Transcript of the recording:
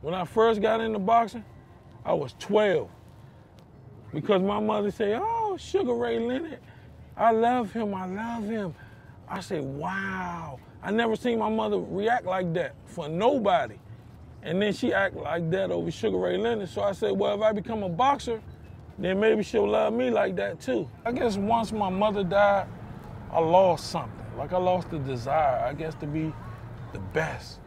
When I first got into boxing, I was 12. Because my mother said, oh, Sugar Ray Leonard, I love him, I love him. I said, wow. I never seen my mother react like that for nobody. And then she act like that over Sugar Ray Leonard. So I said, well, if I become a boxer, then maybe she'll love me like that too. I guess once my mother died, I lost something. Like I lost the desire, I guess, to be the best.